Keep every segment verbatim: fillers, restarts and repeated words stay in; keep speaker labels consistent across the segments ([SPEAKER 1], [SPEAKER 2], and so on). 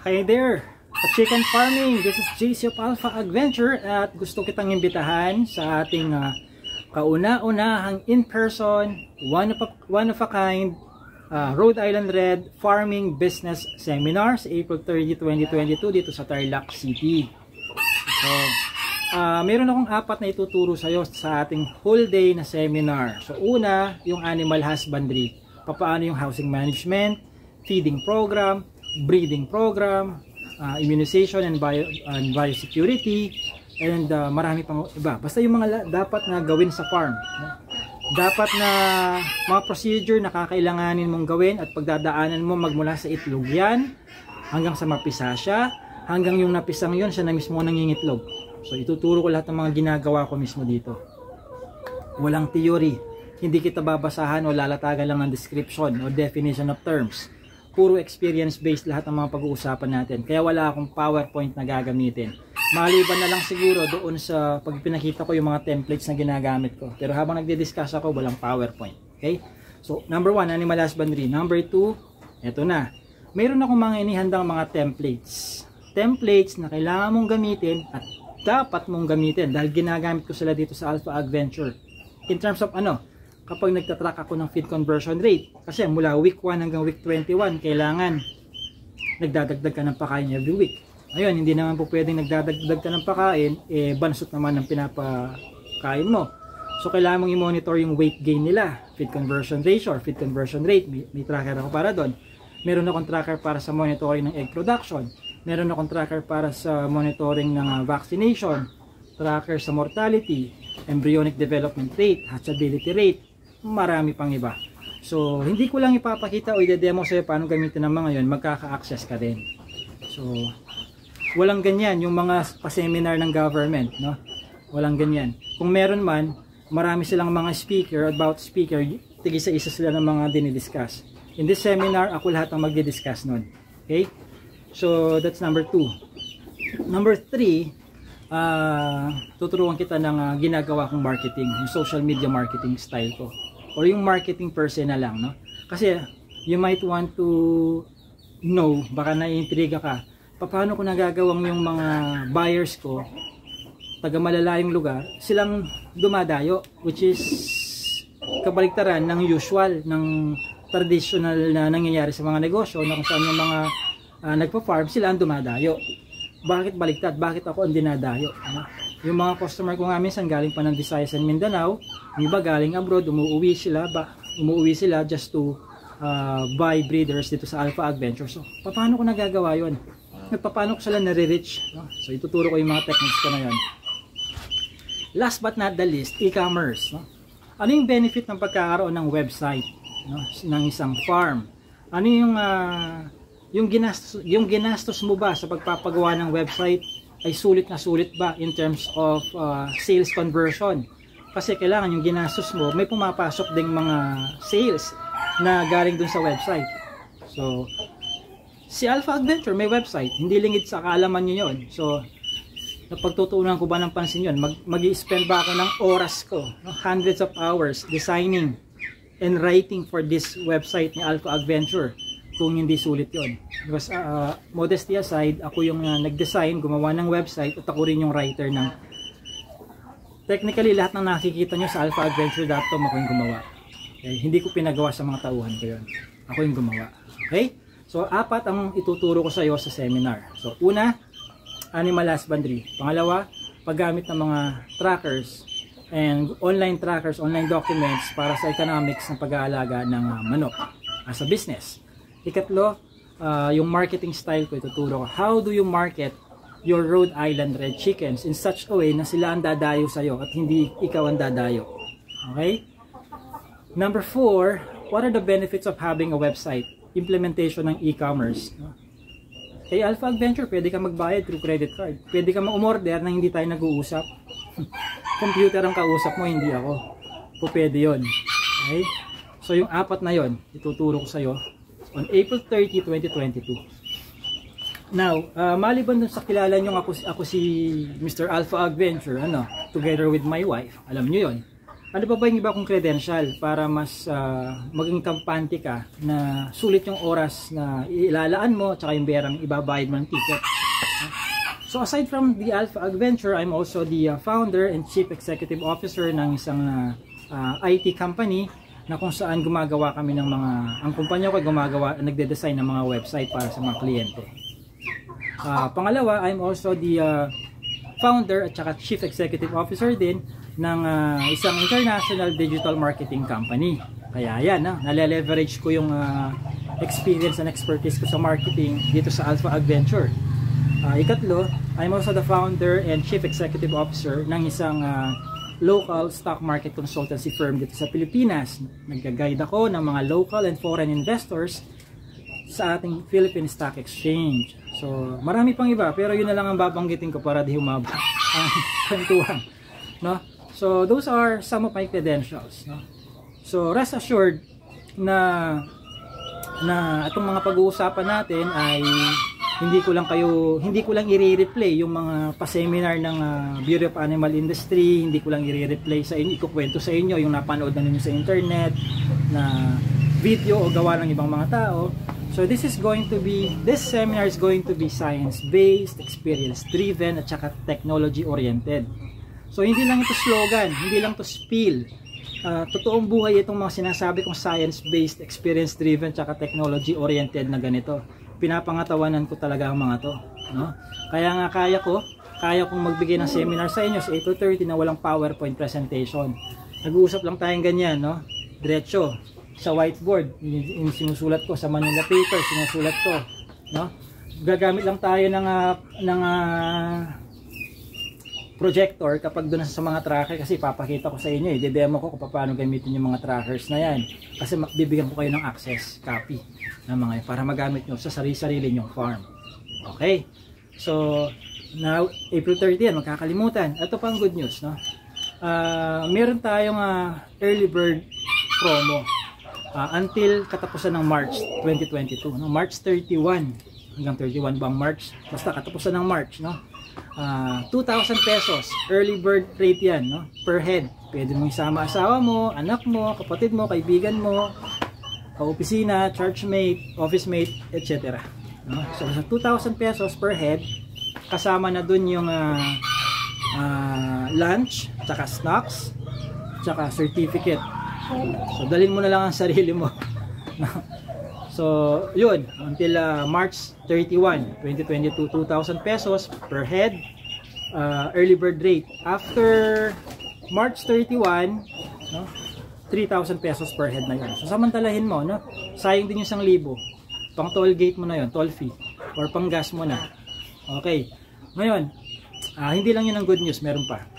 [SPEAKER 1] Hi there! At Chicken Farming, this is J C of Alpha Agventure at gusto kitang imbitahan sa ating uh, kauna-unahang in-person, one of a, one of a kind uh, Rhode Island Red Farming Business Seminar sa April thirtieth, twenty twenty-two dito sa Tarlac City. So, uh, meron akong apat na ituturo sa iyo sa ating whole day na seminar. So, una, yung animal husbandry. Paano yung housing management, feeding program, breeding program, uh, immunization and, bio, and biosecurity, and uh, marami pang iba. Basta yung mga dapat na gawin sa farm. Dapat na mga procedure na kakailanganin mong gawin at pagdadaanan mo magmula sa itlog yan, hanggang sa mapisa siya, hanggang yung napisang yun, siya na mismo nangingitlog. So ituturo ko lahat ng mga ginagawa ko mismo dito. Walang theory. Hindi kita babasahan o lalatagan lang ng description o definition of terms. Puro experience-based lahat ng mga pag-uusapan natin. Kaya wala akong PowerPoint na gagamitin. Maliban na lang siguro doon sa pag pinakita ko yung mga templates na ginagamit ko. Pero habang nagdi-discuss ako, walang PowerPoint. Okay? So, number one, animal husbandry. Number two, eto na. Mayroon akong mga inihandang mga templates. Templates na kailangan mong gamitin at dapat mong gamitin dahil ginagamit ko sila dito sa Alpha Agventure. In terms of ano, kapag nagtatrack ako ng feed conversion rate, kasi mula week one hanggang week twenty-one, kailangan nagdadagdag ka ng pakain every week. Ayun, hindi naman po pwedeng nagdadagdag ka ng pakain, eh bansot naman ng pinapakain mo. So kailangan mong i-monitor yung weight gain nila, feed conversion ratio or feed conversion rate. May, may tracker ako para doon. Meron akong tracker para sa monitoring ng egg production. Meron akong tracker para sa monitoring ng uh, vaccination, tracker sa mortality, embryonic development rate, hatchability rate, marami pang iba. So, hindi ko lang ipapakita o i-demo sa'yo paano gamitin ng mga yon, magkaka-access ka din. So, walang ganyan yung mga pa-seminar ng government, no? Walang ganyan. Kung meron man, marami silang mga speaker, about speaker, tig-isa-isa sila ng mga dinidiscuss. In this seminar, ako lahat ang magdi-discuss nun. Okay? So, that's number two. Number three, uh, tuturuan kita ng uh, ginagawa kong marketing, yung social media marketing style ko. Or yung marketing per se na lang, no? Kasi, you might want to know, baka naiintriga ka, paano ko nagagawang yung mga buyers ko, taga malalayong lugar, silang dumadayo, which is kabaligtaran ng usual, ng traditional na nangyayari sa mga negosyo, na kung saan yung mga uh, nagpa-farm, sila ang dumadayo. Bakit baligtad? Bakit ako ang dinadayo? Ano? Yung mga customer ko nga minsan galing pa ng Visayas and Mindanao, yung iba galing abroad, umuwi sila, ba, umuwi sila just to uh, buy breeders dito sa Alpha Agventure. So, paano ko nagagawa yun? Paano ko sila nare-reach? No? So, ituturo ko yung mga techniques ko na yun. Last but not the least, e-commerce. No? Ano yung benefit ng pagkakaroon ng website, no? Ng isang farm? Ano yung, uh, yung, ginastos, yung ginastos mo ba sa pagpapagawa ng website? Ay sulit na sulit ba in terms of uh, sales conversion? Kasi kailangan yung ginastos mo, may pumapasok ding mga sales na galing dun sa website. So, si Alpha Agventure may website, hindi lingid sa kaalaman nyo yun. So, napagtutunan ko ba ng pansin yun? Mag-i-spend ba ako ng oras ko, no? Hundreds of hours designing and writing for this website ni Alpha Agventure kung hindi sulit yun. Because uh, modesty aside, ako yung uh, nag-design, gumawa ng website at ako rin yung writer ng technically lahat ng nakikita nyo sa alpha adventure dot com ako yung gumawa. Okay? Hindi ko pinagawa sa mga tauhan ko yun. Ako yung gumawa. Okay? So apat ang ituturo ko sa iyo sa seminar. So una, animal husbandry. Pangalawa, paggamit ng mga trackers and online trackers, online documents para sa economics ng pag-aalaga ng uh, manok as a business. Ikatlo, uh, yung marketing style ko ituturo ko. How do you market your Rhode Island Red Chickens in such a way na sila ang dadayo sa'yo at hindi ikaw ang dadayo? Okay? Number four, what are the benefits of having a website? Implementation ng e-commerce. Kay Alpha Agventure, pwede ka magbayad through credit card. Pwede ka mag-umorder na hindi tayo nag-uusap. Computer ang kausap mo, hindi ako. Po pwede yun. Okay? So yung apat na yon ituturo ko sa'yo on April thirtieth, twenty twenty-two. Now, uh, maliban dun sa kilala nyo ako, ako si Mister Alpha Agventure, ano, together with my wife, alam nyo yon. ano pa ba yung iba kong credential para mas uh, maging kampante ka na sulit yung oras na ilalaan mo at saka yung berang ibabayad mo ng ticket. So aside from the Alpha Agventure, I'm also the uh, founder and chief executive officer ng isang uh, uh, I T company na kung saan gumagawa kami ng mga, ang kumpanya ko ay gumagawa, nagde-design ng mga website para sa mga kliyente. Uh, pangalawa, I'm also the uh, founder at saka chief executive officer din ng uh, isang international digital marketing company. Kaya yan, ha, nale-leverage ko yung uh, experience and expertise ko sa marketing dito sa Alpha Agventure. Uh, ikatlo, I'm also the founder and chief executive officer ng isang uh, local stock market consultancy firm dito sa Pilipinas. Nag-guide ako ng mga local and foreign investors sa ating Philippine Stock Exchange. So, marami pang iba, pero yun na lang ang babanggitin ko para di humaba ang kwentuhan, no? So, those are some of my credentials, no? So, rest assured na na itong mga pag-uusapan natin ay hindi ko lang kayo, hindi ko lang i-replay yung mga pa-seminar ng uh, Beauty of Animal Industry, hindi ko lang i-replay sa inyo, ikukwento sa inyo yung napanood na ninyo sa internet na video o gawa ng ibang mga tao. So this is going to be, this seminar is going to be science-based, experience-driven, at saka technology-oriented. So hindi lang ito slogan, hindi lang ito spiel. Uh, totoong buhay itong mga sinasabi kong science-based, experience-driven, at saka technology-oriented na ganito. Pinapangatawanan ko talaga ang mga to, no? Kaya nga kaya ko, kaya kong magbigay ng seminar sa inyo sa eight to thirty na walang PowerPoint presentation. Nag-uusap lang tayong ganyan, no? Diretso sa whiteboard, yung sinusulat ko sa Manila paper, sinusulat ko, no? Gagamit lang tayo ng uh, ng uh, projector kapag doon sa mga tracker, kasi papakita ko sa inyo, i-demo ko kung paano gamitin yung mga trackers na yan, kasi bibigyan ko kayo ng access copy ng mga para magamit nyo sa sarili-sarili nyong farm. Okay, so now April thirtieth, magkakalimutan. Ito pa ang good news, no? Uh, meron tayong uh, early bird promo uh, until katapusan ng March twenty twenty-two, no? March thirty-one hanggang thirty-one bang March, basta katapusan ng March, no? Uh, two thousand pesos early bird rate yan, no? Per head. Pwede mong isama asawa mo, anak mo, kapatid mo, kaibigan mo, ka-opisina, church mate, office mate, et cetera. No? So sa two thousand pesos per head, kasama na dun yung uh, uh, lunch, tsaka snacks, tsaka certificate. So dalhin mo na lang ang sarili mo. So yun, until uh, March thirty-one, twenty twenty-two, two thousand pesos per head, uh, early bird rate. After March thirty-one, no, three thousand pesos per head na yun. So samantalahin mo, no? Sayang din yung isang libo. Pang toll gate mo na yun, toll fee, or pang gas mo na. Okay. Ngayon, uh, hindi lang yun ang good news, meron pa.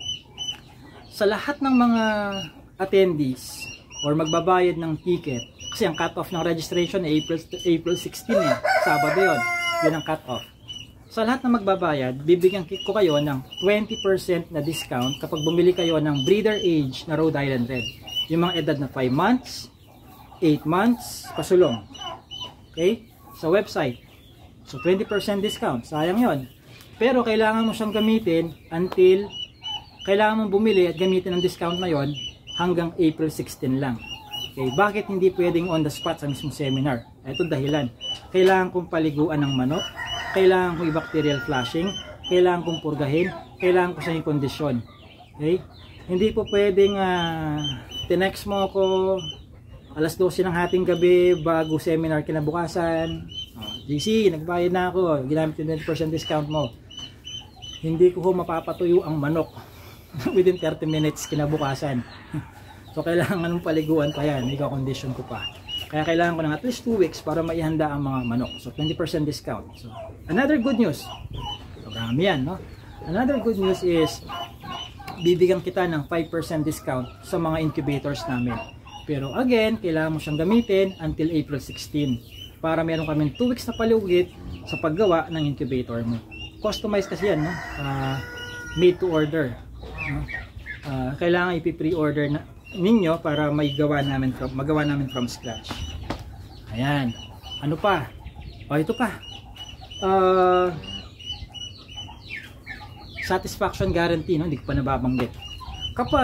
[SPEAKER 1] Sa lahat ng mga attendees or magbabayad ng ticket, kasi ang cut-off ng registration ay April, April sixteen, eh. Sabado yun. Yun ang cut-off. Sa lahat ng magbabayad, bibigyan ko kayo ng twenty percent na discount kapag bumili kayo ng breeder age na Rhode Island Red. Yung mga edad na five months, eight months, pasulong. Okay? Sa website. So twenty percent discount. Sayang yon. Pero kailangan mo siyang gamitin until, kailangan mong bumili at gamitin ang discount na yon hanggang April sixteen lang. Okay? Bakit hindi pwedeng on the spot sa mismong seminar? Ito dahilan. Kailangan kong paliguan ng manok, kailangan kong i-bacterial flushing, kailangan kong purgahin, kailangan ko sa yung kondisyon. Okay? Hindi po pwedeng uh, tinext mo ako alas dose ng hating gabi bago seminar kinabukasan. Oh, J C, nagbayad na ako, ginamit yung twenty percent discount mo. Hindi ko ho mapapatuyo ang manok within thirty minutes kinabukasan. So kailangan ng paliguan pa yan, ika-condition ko pa. Kaya kailangan ko ng at least two weeks para maihanda ang mga manok. So twenty percent discount. So another good news. So marami yan, no? Another good news is bibigyan kita ng five percent discount sa mga incubators namin. Pero again, kailangan mo siyang gamitin until April sixteen para meron kami two weeks na palugit sa paggawa ng incubator mo. Customized kasi yan, no? Uh, made to order. No? Uh, kailangan ipi-pre-order na ninyo para magawa namin from, magawa namin from scratch. Ayan. Ano pa? O, ito pa. Uh, satisfaction guarantee, no? Hindi ko pa nababanggit. Kapag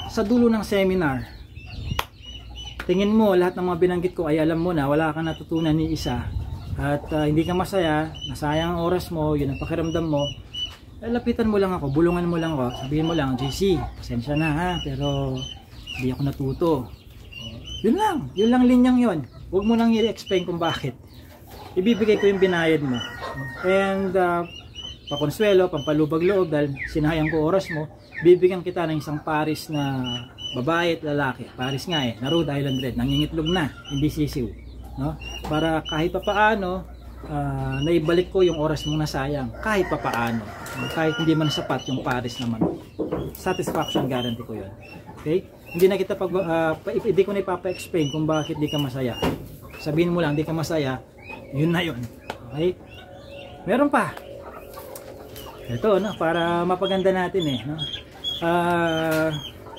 [SPEAKER 1] sa dulo ng seminar, tingin mo lahat ng mga binanggit ko ay alam mo na, wala kang natutunan ni isa, at uh, hindi ka masaya, nasayang ang oras mo, yun ang pakiramdam mo, eh, lapitan mo lang ako, bulungan mo lang ako, sabihin mo lang, J C, pasensya na ha, pero hindi ako natuto. Yun lang, yun lang linyang yun. Huwag mo nang i-explain kung bakit. Ibibigay ko yung binayad mo. And uh, pakonsuelo, pampalubag loob dahil sinayang ko oras mo, bibigyan kita ng isang paris na babae at lalaki. Paris nga eh, na Rhode Island Red, nangingitlog na, hindi sisiw, no? Para kahit pa paano, uh, naibalik ko yung oras mong nasayang, kahit pa paano, kahit hindi man sapat yung paris naman. Satisfaction guarantee ko yun. Okay? Hindi na kita pag, uh, hindi ko na ipapa-explain kung bakit di ka masaya. Sabihin mo lang, di ka masaya, yun na yun. Okay? Meron pa. Ito, no, para mapaganda natin eh, no? Uh,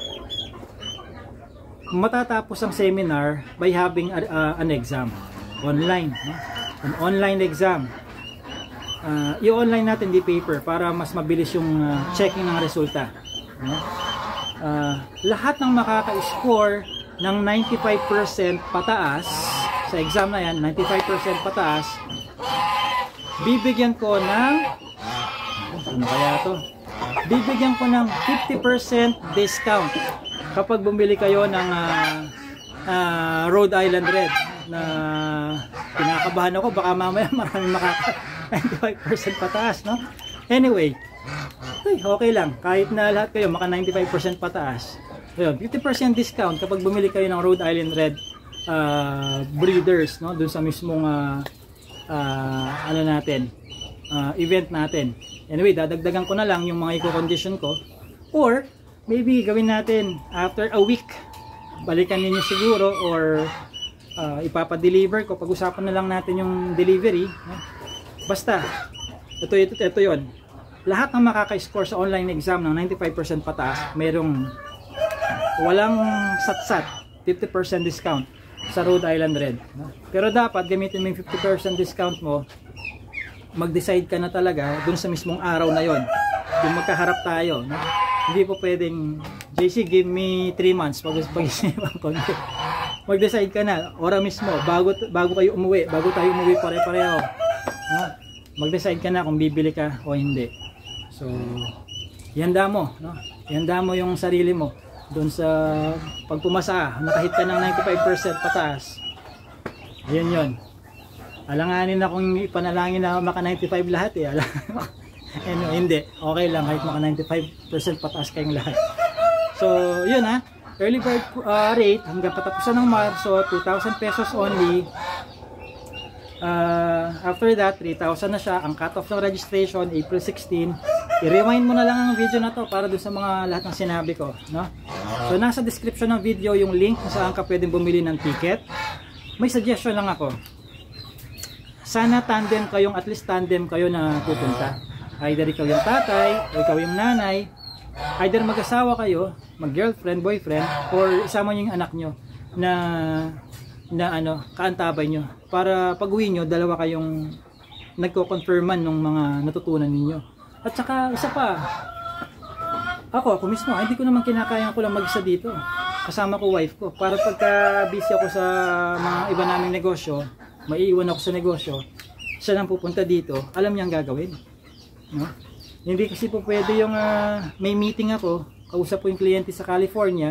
[SPEAKER 1] matatapos ang seminar by having a, uh, an exam online, no? An online exam. Uh, i-online natin di paper para mas mabilis yung uh, checking ng resulta, no? Uh, lahat ng makaka-score ng ninety-five percent pataas sa exam na yan, ninety-five percent pataas, bibigyan ko ng ano kaya to? Bibigyan ko ng fifty percent discount kapag bumili kayo ng uh, uh, Rhode Island Red, na kinakabahan ako baka mamaya maraming makaka ninety-five percent pataas, no? Anyway, ay, okay lang kahit na lahat kayo maka ninety-five percent pataas. Ayun, fifty percent discount kapag bumili kayo ng Rhode Island Red uh, breeders, no? Dun sa mismong uh, uh, ano natin, uh, event natin. Anyway, dadagdagan ko na lang yung mga i-condition ko, or maybe gawin natin after a week, balikan ninyo siguro, or uh, ipapa-deliver ko, pag-usapan na lang natin yung delivery, no? Basta ito, ito, ito yun, lahat ng makaka-score sa online exam ng ninety-five percent pataas, merong walang satsat fifty percent discount sa Rhode Island Red, no? Pero dapat gamitin mo yung fifty percent discount mo, mag-decide ka na talaga dun sa mismong araw na yon, yung magkaharap tayo, no? Hindi po pwedeng J C give me three months pag pag-isipan ko. Mag-decide ka na ora mismo, bago bago kayo umuwi, bago tayo umuwi pare-pareho, ha? Mag-decide ka na kung bibili ka o hindi. So ihanda mo, no? Ihanda mo yung sarili mo doon sa pagpumasa, nakahit ka ng ninety-five percent pataas. Yan yon. Alanganin akong ipanalangin na maka ninety-five lahat eh. Ano, hindi. Okay lang kahit maka ninety-five percent pataas kayong lahat. So, yun ha. Early bird uh, rate hanggang patapusan ng Marso, two thousand pesos only. Uh, after that, three thousand na siya. Ang cut-off ng registration, April sixteen. I-rewind mo na lang ang video na to para dun sa mga lahat ng sinabi ko, no? So, nasa description ng video yung link kung saan ka pwedeng bumili ng ticket. May suggestion lang ako. Sana tandem kayong, at least tandem kayo na pupunta. Either ikaw yung tatay, o ikaw yung nanay. Either mag-asawa kayo, mag-girlfriend, boyfriend, or isama nyo yung anak nyo na, na ano, kaantabay nyo. Para pag-uwi nyo, dalawa kayong nagko-confirman ng mga natutunan ninyo. At saka, isa pa, ako, ako mismo, hindi ko naman kinakayang ko lang mag-isa dito. Kasama ko wife ko. Para pagka busy ako sa mga iba naming negosyo, maiiwan ako sa negosyo, siya lang pupunta dito, alam niya ang gagawin, no? Hindi kasi po pwede yung uh, may meeting ako, kausap ko yung kliyente sa California,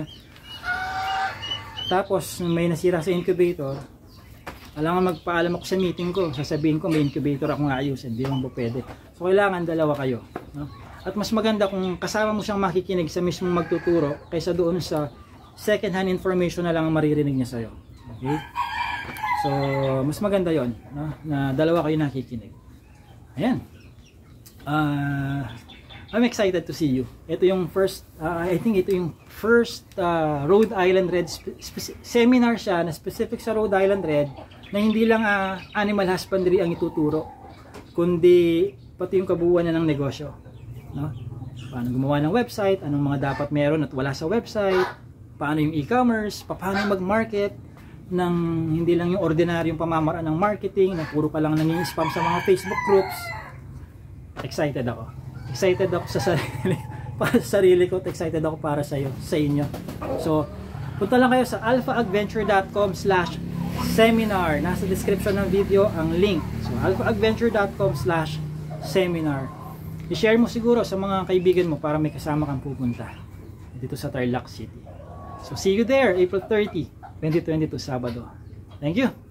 [SPEAKER 1] tapos may nasira sa incubator, alam nga magpaalam ako sa meeting ko, sasabihin ko may incubator akong ayusin, hindi mo po pwede. So kailangan dalawa kayo, no? At mas maganda kung kasama mo siyang makikinig sa mismong magtuturo kaysa doon sa second hand information na lang ang maririnig niya sa'yo. Okay? So, mas maganda yon, no? Na dalawa kayo nakikinig. Ayan. Uh, I'm excited to see you. Ito yung first, uh, I think ito yung first uh, Rhode Island Red seminar siya na specific sa Rhode Island Red, na hindi lang uh, animal husbandry ang ituturo, kundi pati yung kabuuan na ng negosyo, no? Paano gumawa ng website, anong mga dapat meron at wala sa website, paano yung e-commerce, paano mag-market ng hindi lang yung ordinaryong pamamaraan ng marketing na puro pa lang nanging-spam sa mga Facebook groups. Excited ako. Excited ako sa sarili, para sa sarili ko, excited ako para sa iyo, sa inyo. So, punta lang kayo sa alpha adventure dot com slash seminar. Nasa description ng video ang link. So, alpha adventure dot com slash seminar. I-share mo siguro sa mga kaibigan mo para may kasama kang pupunta dito sa Tarlac City. So, see you there, April thirtieth, twenty twenty-two, Sabado. Thank you!